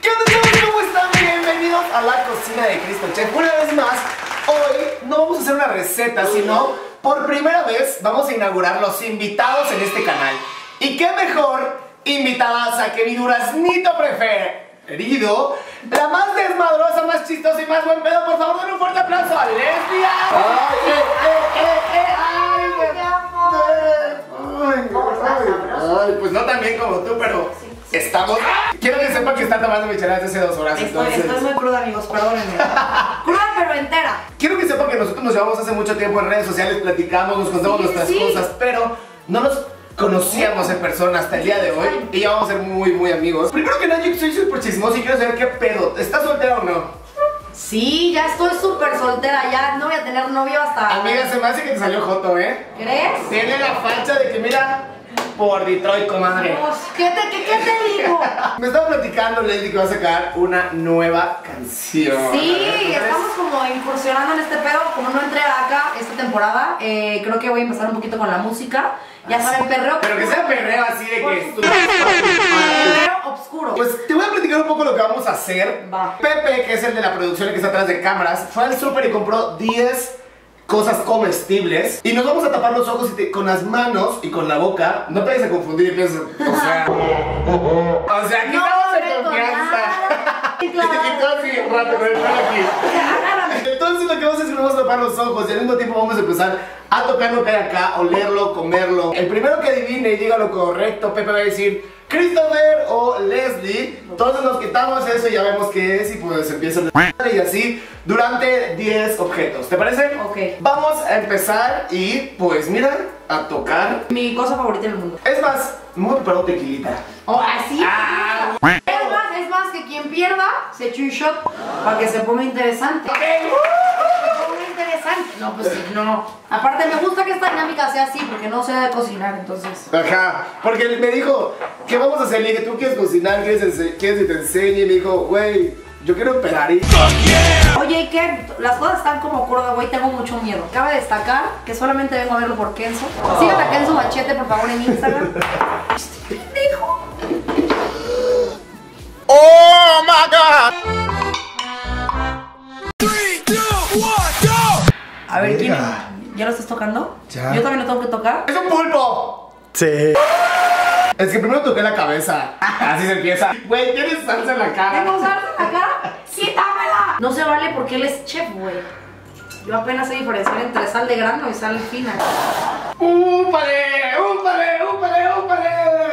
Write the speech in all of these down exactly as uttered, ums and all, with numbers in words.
¿Qué onda, chavos? ¿Cómo están? Bienvenidos a la cocina de Cristo Chef. Una vez más, hoy no vamos a hacer una receta, sino por primera vez vamos a inaugurar los invitados en este canal. Y qué mejor invitadas a que mi duraznito preferido, la más desmadrosa, más chistosa y más buen pedo. Por favor, den un fuerte aplauso a Leslie. ¡Ay, eh, eh, eh, eh! ¡Ay, mi amor! Ay, ¿Cómo estás, sabroso? ay, pues no tan bien como tú, pero estamos... Quiero que sepan que están tomando micheladas desde hace dos horas. Estoy, entonces... estoy muy cruda, amigos, perdónenme. Cruda pero entera. Quiero que sepan que nosotros nos llevamos hace mucho tiempo en redes sociales, platicamos, nos contamos Sí, nuestras sí. cosas, pero no nos conocíamos en persona hasta el día de hoy y ya vamos a ser muy, muy amigos. Primero que nada, yo soy súper chismoso y quiero saber qué pedo. ¿Estás soltera o no? Sí, ya estoy súper soltera, ya no voy a tener novio hasta... Amiga, se me hace que te salió joto, ¿eh? ¿Crees? Tiene la facha de que, mira, por Detroit, comadre. Dios, ¿Qué te, qué, qué te digo? Me estaba platicando, Leslie, que va a sacar una nueva canción. Sí, estamos como incursionando en este pedo. Como no entré acá esta temporada, eh, creo que voy a empezar un poquito con la música. Ya saben, perreo. Pero que sea perreo así de que... Por perreo obscuro. Pues te voy a platicar un poco lo que vamos a hacer. Va. Pepe, que es el de la producción que está atrás de cámaras, fue al súper y compró diez cosas comestibles. Y nos vamos a tapar los ojos y te- con las manos y con la boca. No te vayas a confundir y piensas, o sea... o sea, aquí No estamos en meto confianza. nada. Y tú así, rato con el pelo aquí. Agárrame. Entonces lo que vamos a hacer es que nos vamos a tapar los ojos y al mismo tiempo vamos a empezar a tocar lo que hay acá, olerlo, comerlo. El primero que adivine y diga lo correcto, Pepe va a decir Christopher o Leslie. Entonces nos quitamos eso y ya vemos qué es y pues empieza a y así durante diez objetos. ¿Te parece? Ok. Vamos a empezar y pues mira, a tocar. Mi cosa favorita del mundo. Es más, me voy a preparar un tequilita. O así. Ah, Es más, es más que quien pierda se eche un shot para que se ponga interesante. ok. Se ponga interesante. No, pues sí, no. Aparte me gusta que esta dinámica sea así porque no sé de cocinar, entonces. Ajá, porque él me dijo, ¿qué vamos a hacer? Le dije, ¿tú quieres cocinar? ¿Quieres, ense- ¿quieres que te enseñe? Y me dijo, güey, yo quiero operar y... Oye, ¿y qué? Las cosas están como curda, güey, tengo mucho miedo. Cabe destacar que solamente vengo a verlo por Kenzo. Sigan a Kenzo Machete, por favor, en Instagram. Este pendejo. Oh my God! Three, two, one, go! A ver, ¿quién? Verga. ¿Ya lo estás tocando? Ya. Yo también lo tengo que tocar. ¡Es un pulpo! Sí. Es que primero toqué la cabeza. Así se empieza. Güey, tienes salsa en la cara. ¿Tengo salsa en la cara? ¡Quítamela! No se vale porque él es chef, güey. Yo apenas sé diferenciar entre sal de grano y sal fina. ¡Úpale! ¡Úpale! úpale, úpale!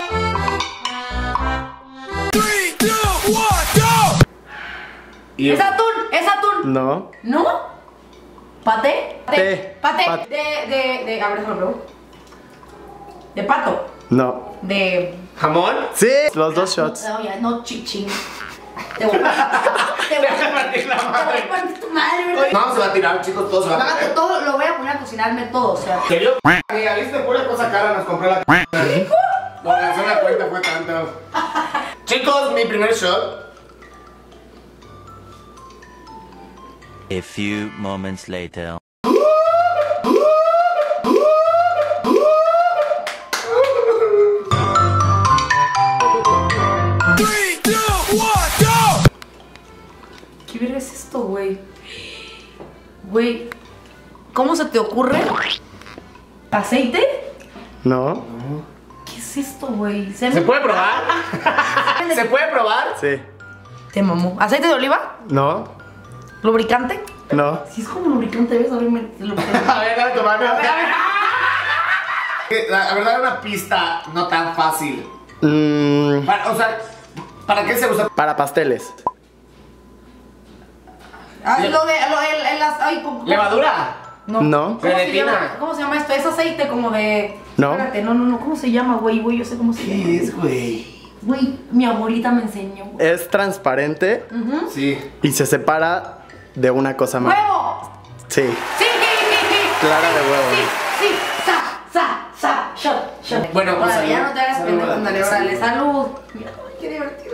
Three, two, one, go! Y ¡Es atún! ¡Es atún! No. ¿No? ¿Pate? Te. Pate. Pat- De, de, de, a ver, déjame probar. De pato. No. De... ¿Jamón? Sí. Los dos shots. No, ya, no, chichín. Te voy a... Te voy Déjame a... partir la Te voy madre. a partir tu madre, ¿verdad? No, se va a tirar, chicos, todos se van a Mágate tirar. todo, lo voy a poner a cocinarme todo, o sea. ¿Qué yo? Amiga, viste, pura cosa cara nos compró la... Por hacer la cuenta fue tanto. Chicos, mi primer shot. A few moments later. Three, two, one, go! ¿Qué verga es esto, güey? Güey, ¿cómo se te ocurre? ¿Aceite? No. ¿Qué es esto, güey? ¿Se, ¿Se puede probar? ¿Se puede probar? Sí. Te mamó. ¿Aceite de oliva? No. ¿Lubricante? No. Si es como lubricante, ¿ves? Ahora lubricante. A ver, dale tu mano. A ver, a ver. La, la verdad era una pista no tan fácil. Mm, Para- o sea, ¿para qué se usa? para pasteles. Ah, lo de, lo, el, el, las- ay, ¿cómo- ¿Levadura? No. No. ¿Cómo se, Gelatina. llama? ¿Cómo se llama esto? Es aceite como de... No. Espérate, no, no, no. ¿Cómo se llama, güey? Güey, yo sé cómo se llama. ¿Qué es, güey? Güey, mi abuelita me enseñó. güey. Es transparente Ujú. Sí. y se separa de una cosa más. ¡Huevo! Sí. Sí, sí, sí, sí. Clara de huevo. Sí, sí. Sa, sa, sa. Shot, shot. Bueno, pues, Órale, ya salud. no te hagas Salud, pendejo. órale. Dale, órale, salud. Mira, ay, qué divertido.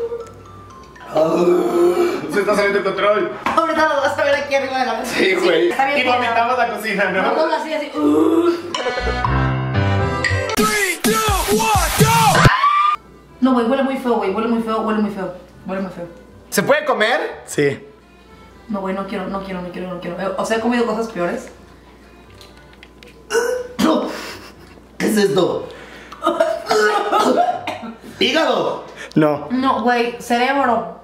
Se está saliendo de control. Ahorita lo vas a ver aquí arriba de la mesa. Sí, güey. Está bien. Y vomitamos la cocina, ¿no? Vamos así, así. Uh. Three, two, one, go! No, güey, huele muy feo, güey. Huele muy feo, huele muy feo. Huele muy feo. ¿Se puede comer? Sí. No, güey, no quiero, no quiero, no quiero, no quiero. Eh, O sea, he comido cosas peores. ¿Qué es esto? ¡Hígado! No. No, güey, cerebro.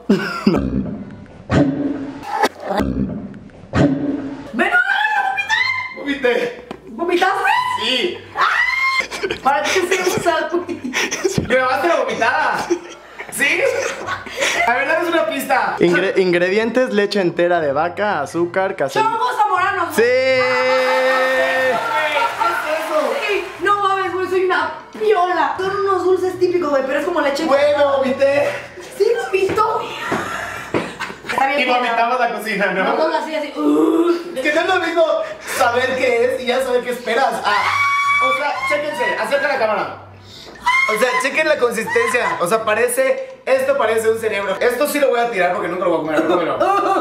¡Ven, no, ¡Vomité! ¿vomitaste? ¡Sí! ¿Para qué se usa, güey? ¡Grabaste la vomitada! ¿Sí? A ver, dame una pista. Ingre- ingredientes: leche entera de vaca, azúcar, caseína. ¡Chongos zamoranos! ¡Sí! Güey, ¿qué es eso? Sí, no mames, güey, soy una piola. Son unos dulces típicos, güey, pero es como leche. Güey, me vomité. Sí, vomito. Está bien. Y vomitamos la cocina, ¿no? Vamos así, así. Uh. Es que no es lo mismo saber qué es y ya saber qué esperas. Ah, o sea, chéquense, acerca la cámara. O sea, chequen la consistencia. O sea, parece, esto parece un cerebro. Esto sí lo voy a tirar porque nunca lo voy a comer. Cómelo.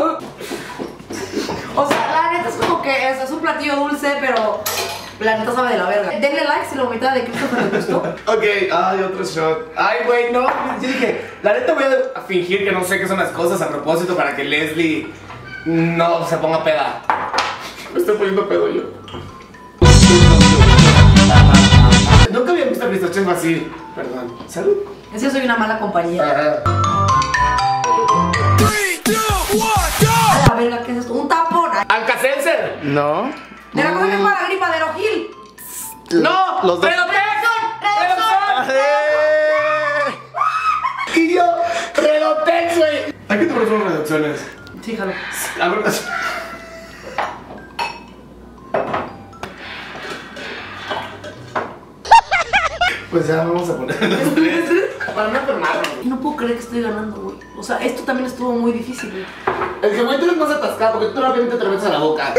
O sea, la neta es como que es, es un platillo dulce, pero la neta sabe de la verga. Denle like si la vomitada de Christopher les gustó. Ok, ay, otro shot. Ay, güey, no. Yo dije, la neta voy a fingir que no sé qué son las cosas a propósito para que Leslie no se ponga peda. Me estoy poniendo pedo yo. Nunca había visto a Cristochef así. Perdón. Salud. Es que soy una mala compañía. Ajá. A la verga, ¿qué es esto? Un tapón. Alka-Seltzer. No. De la cosa que es para la gripa de Rogil. No. Los dos. Redotex. ¡Eh! Y yo, Redotex, güey. Hay que tomar unas reducciones. Sí, jalo. A ver, pues ya vamos a poner los tres para no enfermarnos. Y no puedo creer que estoy ganando, güey. O sea, esto también estuvo muy difícil, güey. El que tú es más atascado porque tú rápidamente te lo metes a la boca.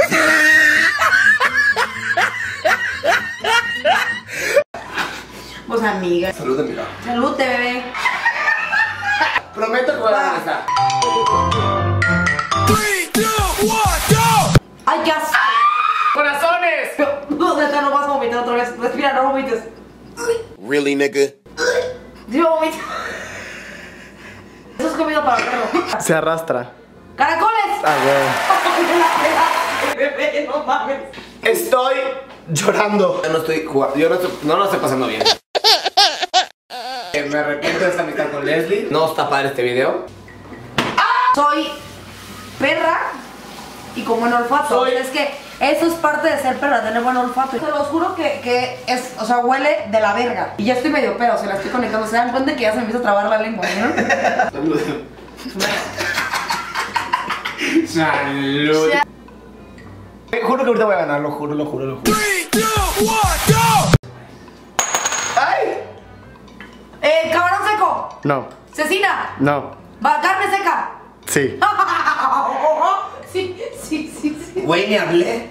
Pues amiga. Salud, amiga. Salud, bebé. Prometo que voy a dar esta. ¡Ay, qué asco! ¡Corazones! No, neta, no vas a vomitar otra vez. Respira, no vomites. Really, nigga? Sí, vomito. Eso es comida para perro. Se arrastra. ¡Caracoles! Ah, güey. Bebé, no mames. Estoy llorando. Yo no estoy jugando. Yo no, estoy, no lo estoy pasando bien. Me arrepiento de esta amistad con Leslie. No está padre este video. Soy perra y con buen olfato. Soy- Es que eso es parte de ser perra, tener buen olfato. Se los juro que, que es, o sea, huele de la verga. Y ya estoy medio pedo, se la estoy conectando. Se dan cuenta que ya se me empieza a trabar la lengua, ¿no? Salud. Salud. Eh, Juro que ahorita voy a ganar, lo juro, lo juro, lo juro. ¡Ay! Eh, camarón seco. No. Cecina. No. Va, carne seca. Sí. Sí, sí, sí, sí. Güey, me hablé.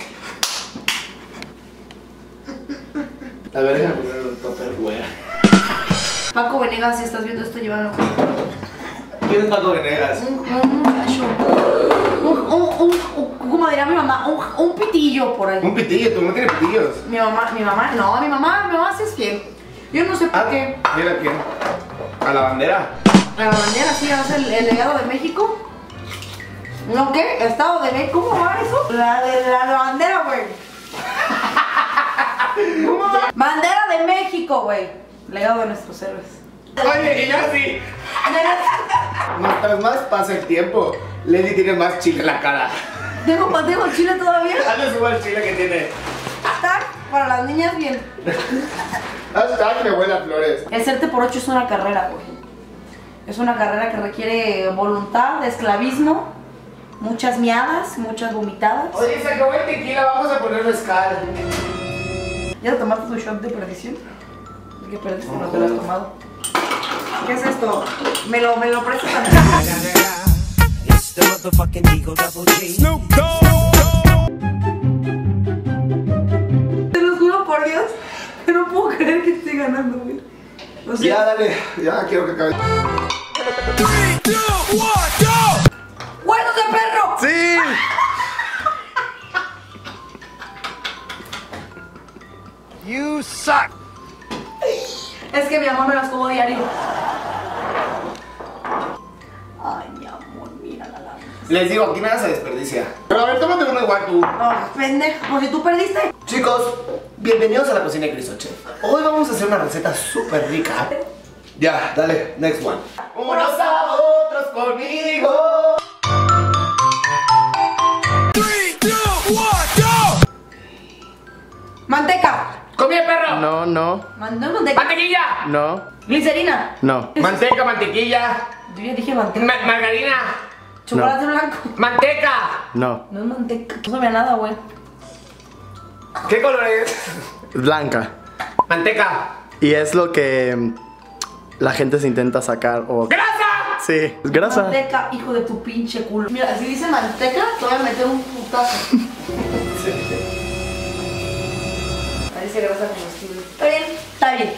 A ver, déjame poner el topper, güey. Paco Venegas, si estás viendo esto, llévalo. ¿Quién es Paco Venegas? Un, un muchacho. Un, un, un, un- ¿cómo diría mi mamá? Un, un pitillo por ahí. Un pitillo, tu mamá tiene pitillos. Mi mamá, mi mamá, no, mi mamá, mi mamá sí es fiel. Yo no sé por Ah, qué. mira quién. A la bandera. La bandera, sí, hace el, el legado de México. ¿No qué? Estado de México. ¿Cómo va eso? La de la, la bandera, güey. ¿Cómo va? Bandera de México, güey. Legado de nuestros héroes. Oye, y yo sí. Mientras más pasa el tiempo, Leslie tiene más chile en la cara. ¿Tengo, tengo chile todavía? Hazle igual el chile que tiene. Hashtag para las niñas bien. Hashtag mi abuela Flores. El serte por ocho es una carrera, güey. Es una carrera que requiere voluntad, esclavismo, muchas miadas, muchas vomitadas. Oye, se acabó el tequila, vamos a poner mezcal. ¿Ya te tomaste tu shot de perdición? ¿Qué perdiste? No te lo has tomado. ¿Qué es esto? ¿Me lo, me lo prestas a mí? It's the motherfucking Eagle Double G. Snoop Te lo juro por Dios, que no puedo creer que esté ganando, güey. O sea, Ya, dale, ya quiero que acabe. ¡huesos de perro! ¡Sí! You suck. Es que mi amor me las como diario. Ay, mi amor, Les digo, aquí nada se desperdicia. Pero a ver, tómate uno igual tú. No, pendejo, pues si tú perdiste. Chicos, bienvenidos a la cocina de Cristo Chef. Hoy vamos a hacer una receta súper rica. Ya, dale, next one. Unos a otros conmigo. Manteca. ¡Comí el perro! No, no, Man- no es manteca. ¡Mantequilla! no, Glicerina. no. Manteca, mantequilla. Yo ya dije manteca. Ma- margarina. Chocolate blanco. Manteca. No. No es manteca. No sabía nada, güey. ¿Qué color es? Blanca. Manteca. Y es lo que mm, la gente se intenta sacar o... ¡Grasa! Sí, es grasa. Manteca, hijo de tu pinche culo. Mira, si dice manteca, te voy a meter un putazo. Parece grasa comestible. Está bien, está bien.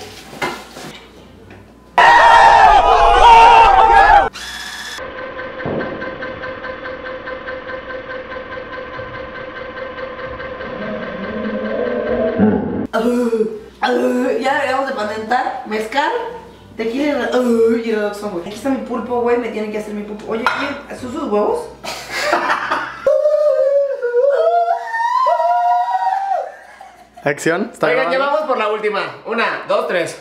Uh, uh, ya deberíamos de patentar mezcal, tequila y, uh, y redoxón, güey. Aquí está mi pulpo, güey, me tienen que hacer mi pulpo. Oye, ¿quién? ¿Son sus huevos? Acción. ¿Está Oigan, grabando? llevamos por la última. Una, dos, tres.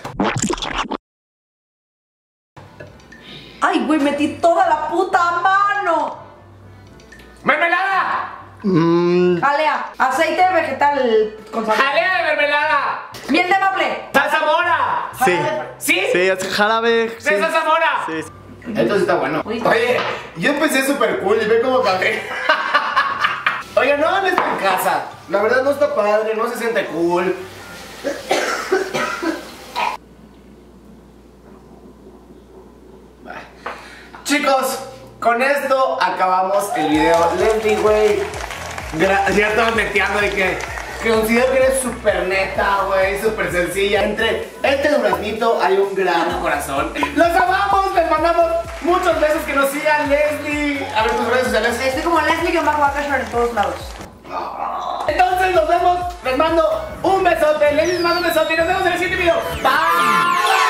Ay, güey, metí toda la puta mano. ¡Mermelada! Mmm, Jalea, aceite vegetal con sal. ¡Jalea de mermelada! Miel de maple. ¡Salsa mora! sí. ¿Sí? Sí, es jarabe. ¿De Sí. salsa mora? Sí. Entonces está bueno. Uy. Oye, yo empecé súper cool y ve cómo acabé. Oigan, no hagan esto en casa. La verdad no está padre, no se siente cool. Chicos, con esto acabamos el video. Leslie, güey, gra- ya estaba meteando de que, que considero que eres súper neta, güey, súper sencilla. Entre este duraznito hay un gran corazón. ¡Los amamos! Les mandamos muchos besos, que nos sigan, Leslie. A ver tus redes sociales. Estoy como Leslie que bajo Akashore en todos lados. Entonces nos vemos, les mando un besote, Leslie les mando un besote y nos vemos en el siguiente video. Bye.